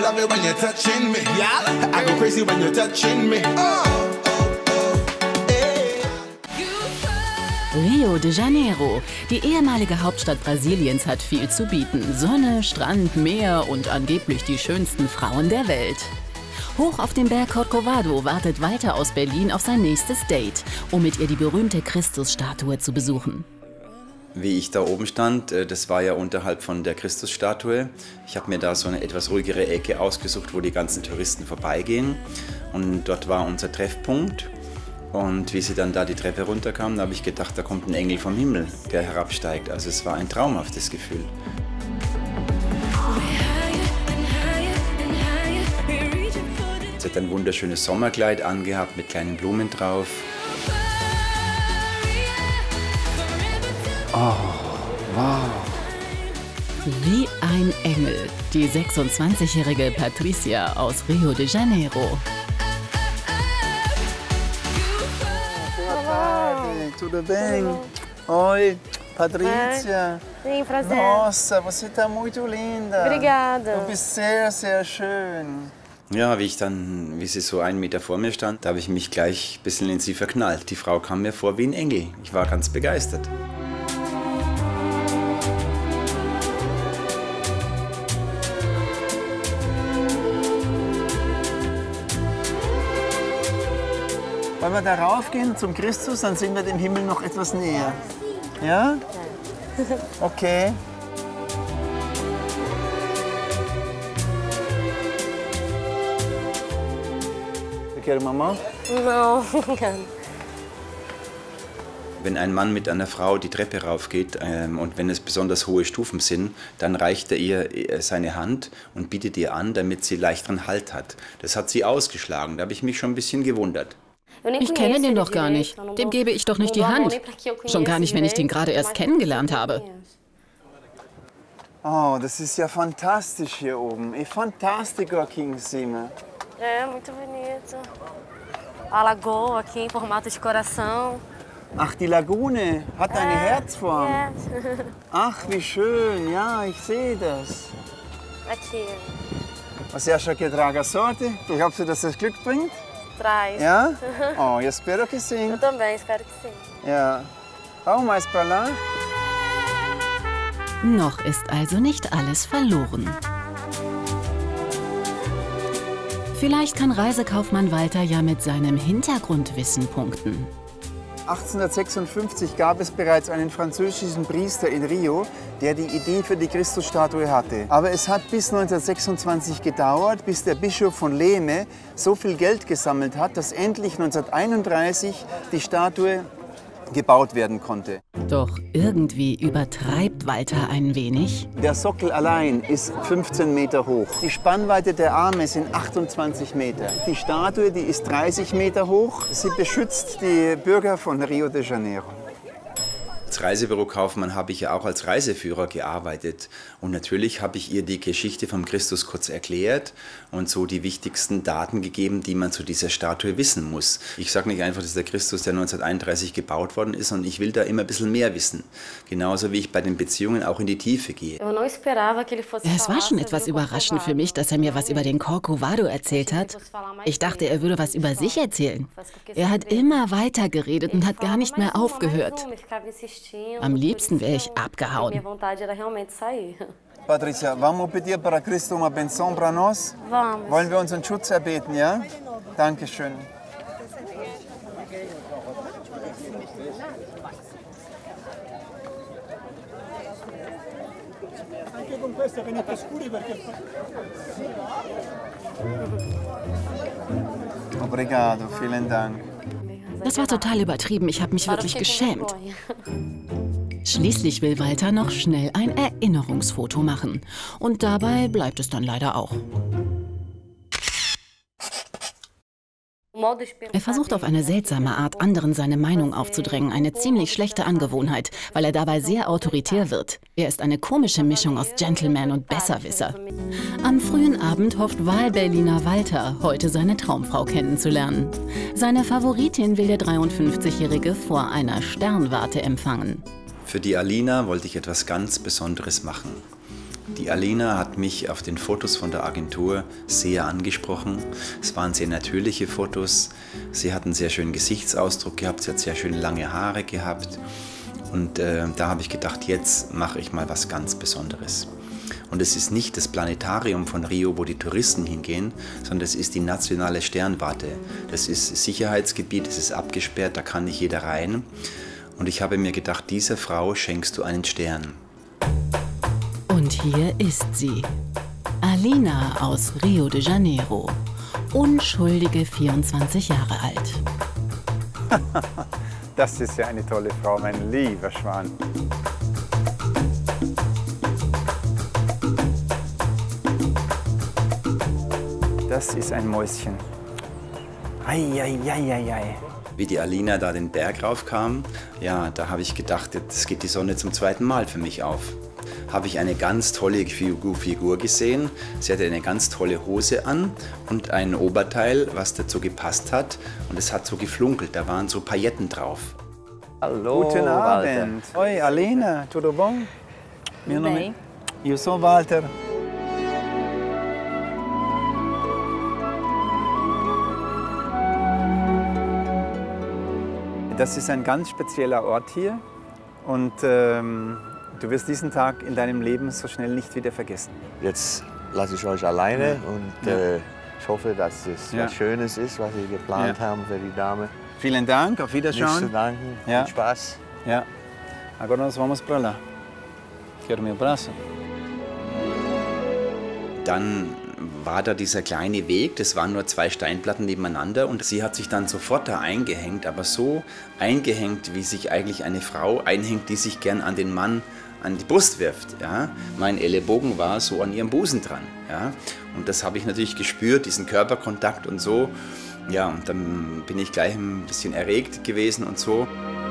love it when you're touching me. Yeah, I go crazy when you're touching me. Rio de Janeiro, die ehemalige Hauptstadt Brasiliens, hat viel zu bieten. Sonne, Strand, Meer und angeblich die schönsten Frauen der Welt. Hoch auf dem Berg Corcovado wartet Walter aus Berlin auf sein nächstes Date, um mit ihr die berühmte Christusstatue zu besuchen. Wie ich da oben stand, das war ja unterhalb von der Christusstatue. Ich habe mir da so eine etwas ruhigere Ecke ausgesucht, wo die ganzen Touristen vorbeigehen. Und dort war unser Treffpunkt. Und wie sie dann da die Treppe runterkamen, habe ich gedacht, da kommt ein Engel vom Himmel, der herabsteigt. Also es war ein traumhaftes Gefühl. Sie hat ein wunderschönes Sommerkleid angehabt mit kleinen Blumen drauf. Oh, wow. Wie ein Engel, die 26-jährige Patricia aus Rio de Janeiro. Tudo bem? Oi, Patrícia. Sim, prazer. Nossa, você tá muito linda. Obrigada. Du bist sehr, sehr schön. Ja, wie sie so 1 Meter vor mir stand, da habe ich mich gleich ein bisschen in sie verknallt. Die Frau kam mir vor wie ein Engel. Ich war ganz begeistert. Wollen wir da raufgehen zum Christus, dann sind wir dem Himmel noch etwas näher. Ja? Okay. Quer Mama? Não. Wenn ein Mann mit einer Frau die Treppe raufgeht und wenn es besonders hohe Stufen sind, dann reicht er ihr seine Hand und bietet ihr an, damit sie leichteren Halt hat. Das hat sie ausgeschlagen, da habe ich mich schon ein bisschen gewundert. Ich kenne den doch gar nicht. Dem gebe ich doch nicht die Hand. Schon gar nicht, wenn ich den gerade erst kennengelernt habe. Oh, das ist ja fantastisch hier oben. É fantástico aqui em cima. É muito bonito. A lagoa aqui em formato de coração. Ach, die Lagune hat eine Herzform. É. Ach, wie schön. Ja, ich sehe das. Aqui. Você acha que traga sorte? Glaubst du, dass das Glück bringt? Traz. Ja? Oh, eu espero que sim. Eu também, espero que sim. Ja. Vamos mais para lá? Noch ist also nicht alles verloren. Vielleicht kann Reisekaufmann Walter ja mit seinem Hintergrundwissen punkten. 1856 gab es bereits einen französischen Priester in Rio, der die Idee für die Christusstatue hatte. Aber es hat bis 1926 gedauert, bis der Bischof von Leme so viel Geld gesammelt hat, dass endlich 1931 die Statue gebaut werden konnte. Doch irgendwie übertreibt Walter ein wenig. Der Sockel allein ist 15 Meter hoch. Die Spannweite der Arme sind 28 Meter. Die Statue, die ist 30 Meter hoch. Sie beschützt die Bürger von Rio de Janeiro. Als Reisebürokaufmann habe ich ja auch als Reiseführer gearbeitet. Und natürlich habe ich ihr die Geschichte vom Christus kurz erklärt und so die wichtigsten Daten gegeben, die man zu dieser Statue wissen muss. Ich sage nicht einfach, dass der Christus, der 1931 gebaut worden ist, und ich will da immer ein bisschen mehr wissen. Genauso wie ich bei den Beziehungen auch in die Tiefe gehe. Es war schon etwas überraschend für mich, dass er mir was über den Corcovado erzählt hat. Ich dachte, er würde was über sich erzählen. Er hat immer weiter geredet und hat gar nicht mehr aufgehört. Am liebsten wäre ich abgehauen. Patrícia, vamos pedir para Cristo uma benção para nós? Vamos. Wollen wir unseren Schutz erbeten, ja? Dankeschön. Obrigado, vielen Dank. Das war total übertrieben. Ich habe mich wirklich geschämt. Schließlich will Walter noch schnell ein Erinnerungsfoto machen. Und dabei bleibt es dann leider auch. Er versucht auf eine seltsame Art, anderen seine Meinung aufzudrängen. Eine ziemlich schlechte Angewohnheit, weil er dabei sehr autoritär wird. Er ist eine komische Mischung aus Gentleman und Besserwisser. Am frühen Abend hofft Wahlberliner Walter, heute seine Traumfrau kennenzulernen. Seine Favoritin will der 53-Jährige vor einer Sternwarte empfangen. Für die Alina wollte ich etwas ganz Besonderes machen. Die Alina hat mich auf den Fotos von der Agentur sehr angesprochen. Es waren sehr natürliche Fotos. Sie hat einen sehr schönen Gesichtsausdruck gehabt, sie hat sehr schön lange Haare gehabt. Und da habe ich gedacht, jetzt mache ich mal was ganz Besonderes. Und es ist nicht das Planetarium von Rio, wo die Touristen hingehen, sondern es ist die nationale Sternwarte. Das ist Sicherheitsgebiet, es ist abgesperrt, da kann nicht jeder rein. Und ich habe mir gedacht, dieser Frau schenkst du einen Stern. Und hier ist sie. Alina aus Rio de Janeiro. Unschuldige 24 Jahre alt. Das ist ja eine tolle Frau, mein lieber Schwan. Das ist ein Mäuschen. Ei, ei, ei, ei, ei. Wie die Alina da den Berg raufkam, ja, da habe ich gedacht, jetzt geht die Sonne zum zweiten Mal für mich auf. Habe ich eine ganz tolle Figur gesehen. Sie hatte eine ganz tolle Hose an und ein Oberteil, was dazu gepasst hat. Und es hat so geflunkelt, da waren so Pailletten drauf. Hallo, guten Abend. Oi, Alina, tudo bom? Meu nome é... Eu sou Walter. Das ist ein ganz spezieller Ort hier und du wirst diesen Tag in deinem Leben so schnell nicht wieder vergessen. Jetzt lasse ich euch alleine und ich hoffe, dass es was Schönes ist, was wir geplant haben für die Dame. Vielen Dank, auf Wiedersehen. Nichts zu danken, viel Spaß. Ja. Agora nós vamos para lá. Quero meu braço. Dann war da dieser kleine Weg, das waren nur 2 Steinplatten nebeneinander und sie hat sich dann sofort da eingehängt, aber so eingehängt, wie sich eigentlich eine Frau einhängt, die sich gern an den Mann an die Brust wirft. Ja? Mein Ellenbogen war so an ihrem Busen dran. Ja? Und das habe ich natürlich gespürt, diesen Körperkontakt und so. Ja, und dann bin ich gleich ein bisschen erregt gewesen und so.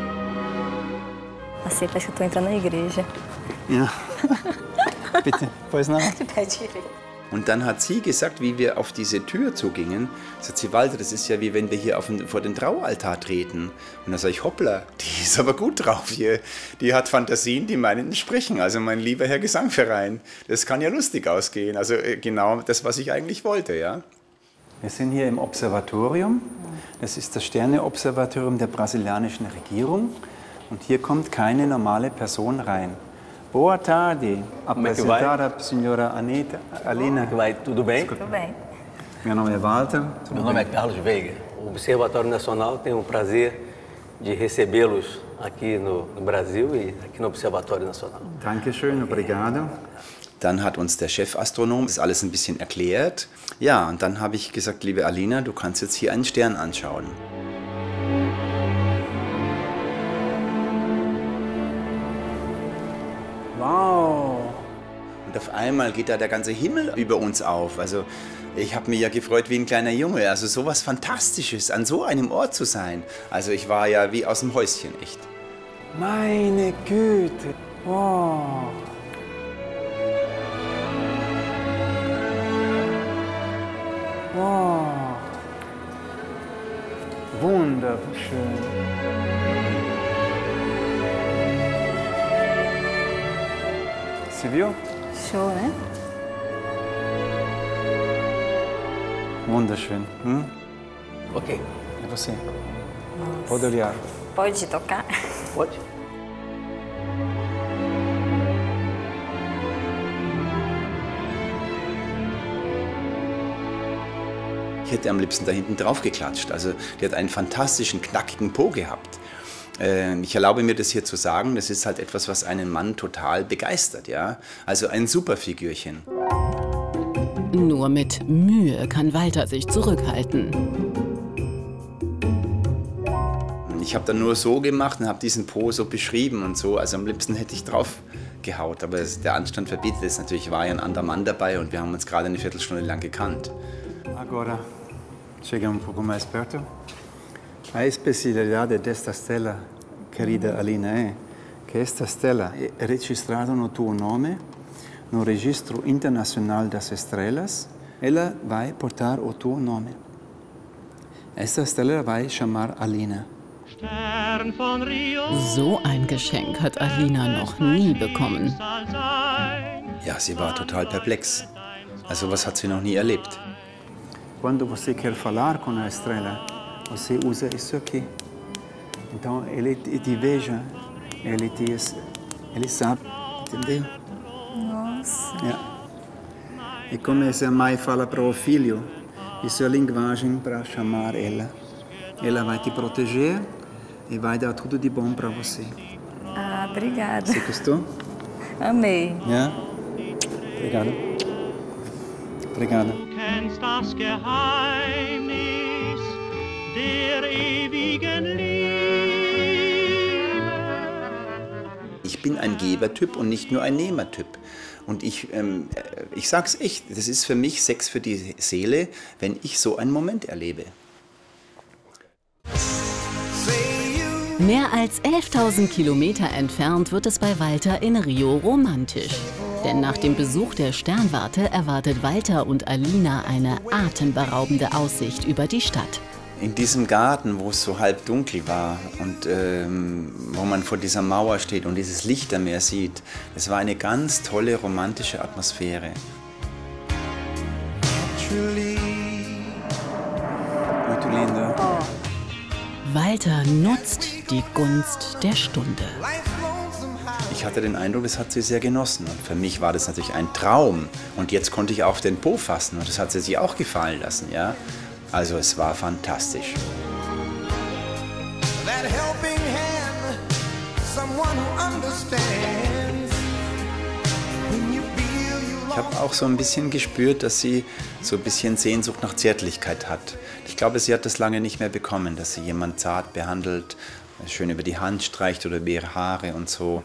Aceita, acho que eu tô entrando na igreja. Ja. Bitte, pois não. Pé direito. Und dann hat sie gesagt, wie wir auf diese Tür zugingen, sagt sie, Walter, das ist ja wie wenn wir hier vor den Traualtar treten. Und dann sage ich, hoppla, die ist aber gut drauf hier. Die hat Fantasien, die meinen entsprechen. Also mein lieber Herr Gesangverein, das kann ja lustig ausgehen. Also genau das, was ich eigentlich wollte, ja. Wir sind hier im Observatorium. Das ist das Sterneobservatorium der brasilianischen Regierung. Und hier kommt keine normale Person rein. Boa tarde. Apresentada a senhora Alina. Vai, tudo bem? Tudo bem. Meu nome é Walter. Meu nome é Carlos Veiga. O Observatório Nacional tem o prazer de recebê-los aqui no Brasil e aqui no Observatório Nacional. Dankeschön, obrigado. Dann hat uns der Chefastronom das alles ein bisschen erklärt. Ja, und dann habe ich gesagt, liebe Alina, du kannst jetzt hier einen Stern anschauen. Wow. Und auf einmal geht da der ganze Himmel über uns auf. Also ich habe mich ja gefreut wie ein kleiner Junge. Also sowas Fantastisches, an so einem Ort zu sein. Also ich war ja wie aus dem Häuschen, echt. Meine Güte. Wow. Wow. Wunderschön. Você viu? Show, né? Wunderschön. Hm? Ok. É você. Pode olhar. Pode tocar? Pode? Ich hätte am liebsten da hinten drauf geklatscht. Also die hat einen fantastischen, knackigen Po gehabt. Ich erlaube mir das hier zu sagen, das ist halt etwas, was einen Mann total begeistert. Ja? Also ein super Figürchen. Nur mit Mühe kann Walter sich zurückhalten. Ich habe dann nur so gemacht und habe diesen Po so beschrieben und so. Also am liebsten hätte ich drauf gehaut, aber der Anstand verbietet es. Natürlich war ja ein anderer Mann dabei und wir haben uns gerade eine Viertelstunde lang gekannt. Agora, chega pouco mais perto. A especialidade desta stella, querida Alina, é que esta stella é registrada no teu nome, no Registro Internacional das Estrelas. Ela vai portar o teu nome. Esta stella vai chamar Alina. So ein Geschenk hat Alina noch nie bekommen. Ja, sie war total perplex. Also was hat sie noch nie erlebt. Quando você quer falar com a estrela, você usa isso aqui. Então ele te veja, ele sabe, entendeu? Nossa. Ja. E como essa mãe fala para o filho, isso é a linguagem para chamar ela. Ela vai te proteger e vai dar tudo de bom para você. Ah, obrigada. Você gostou? Amei. Ja? Obrigado. Obrigado. Kennst das Geheimnis der ewigen Liebe. Ich bin ein Gebertyp und nicht nur ein Nehmertyp. Und ich sag's echt, das ist für mich Sex für die Seele, wenn ich so einen Moment erlebe. Mehr als 11.000 Kilometer entfernt wird es bei Walter in Rio romantisch. Denn nach dem Besuch der Sternwarte erwartet Walter und Alina eine atemberaubende Aussicht über die Stadt. In diesem Garten, wo es so halb dunkel war und wo man vor dieser Mauer steht und dieses Lichtermeer sieht, es war eine ganz tolle romantische Atmosphäre. Muito lindo. Walter nutzt die Gunst der Stunde. Ich hatte den Eindruck, das hat sie sehr genossen. Und für mich war das natürlich ein Traum. Und jetzt konnte ich auf den Po fassen und das hat sie sich auch gefallen lassen. Ja? Also es war fantastisch. Ich habe auch so ein bisschen gespürt, dass sie so ein bisschen Sehnsucht nach Zärtlichkeit hat. Ich glaube, sie hat das lange nicht mehr bekommen, dass sie jemand zart behandelt, schön über die Hand streicht oder über ihre Haare und so.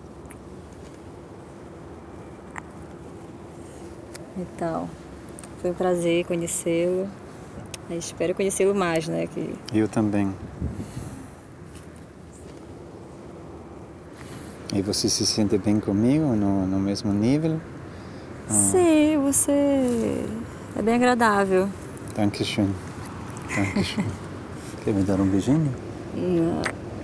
Então, foi prazer conhecê-lo. Espero conhecê-lo mais, né? Eu também. E você se sente bem comigo, no mesmo nível? Sim, você é bem agradável. Dankeschön. Dankeschön. Quer me dar beijinho? Não.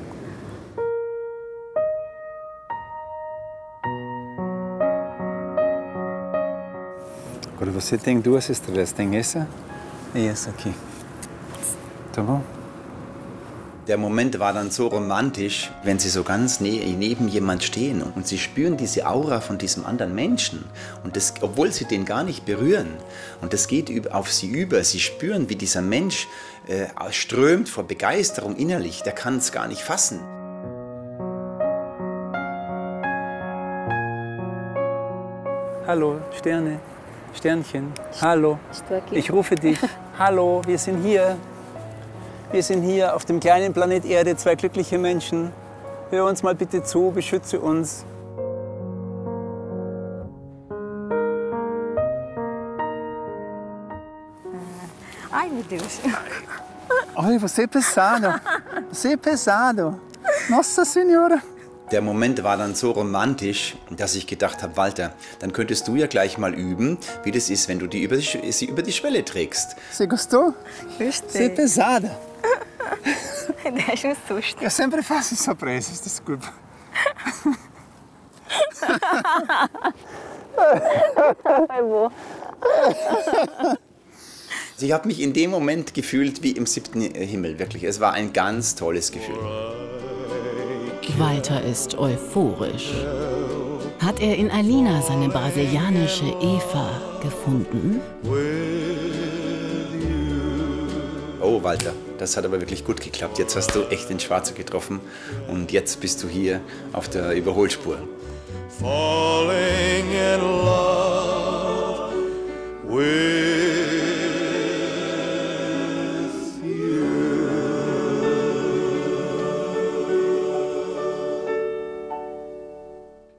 Agora você tem duas estrelas, tem essa e essa aqui. Tá bom? Der Moment war dann so romantisch, wenn sie so ganz neben jemand stehen und sie spüren diese Aura von diesem anderen Menschen. Und das, obwohl sie den gar nicht berühren. Und das geht auf sie über. Sie spüren, wie dieser Mensch strömt vor Begeisterung innerlich. Der kann es gar nicht fassen. Hallo, Sterne, Sternchen. Hallo, ich rufe dich. Hallo, wir sind hier. Wir sind hier auf dem kleinen Planet Erde, zwei glückliche Menschen. Hör uns mal bitte zu, beschütze uns. Ai, meu Deus. Olha, você é pesado. Você é pesado. Nossa Senhora. Der Moment war dann so romantisch, dass ich gedacht habe, Walter, dann könntest du ja gleich mal üben, wie das ist, wenn du sie über die Schwelle trägst. Você gostou? Gostei. Você é pesada. Deixa um susto. Eu sempre faço surpresas, desculpa. Foi bom. Ich habe mich in dem Moment gefühlt wie im 7. Himmel, wirklich. Es war ein ganz tolles Gefühl. Walter ist euphorisch. Hat er in Alina seine brasilianische Eva gefunden? Oh, Walter, das hat aber wirklich gut geklappt. Jetzt hast du echt den Schwarzer getroffen und jetzt bist du hier auf der Überholspur. Falling in love.